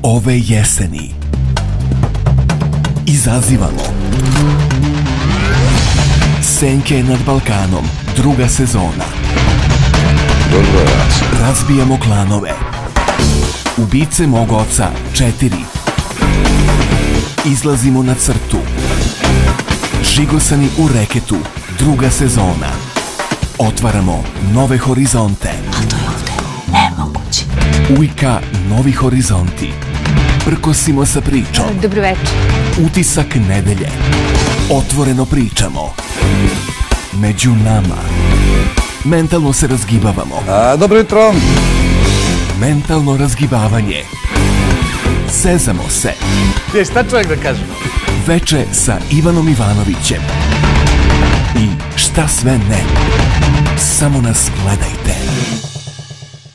Ove jeseni izazivamo Senke nad Balkanom, druga sezona. Razbijamo klanove. Ubice mog oca 4. Izlazimo na crtu. Žigosani u reketu, druga sezona. Otvaramo nove horizonte. Ali to je ovde nemoguće. Ujka Novi horizonti. Prkosimo sa pričom. Dobro večer. Utisak nedelje. Otvoreno pričamo. Među nama. Mentalno se razgibavamo. Dobro jutro. Mentalno razgibavanje. Zezamo se. Šta čovjek da kaže? Veče sa Ivanom Ivanovićem. I šta sve ne. Samo nas gledajte.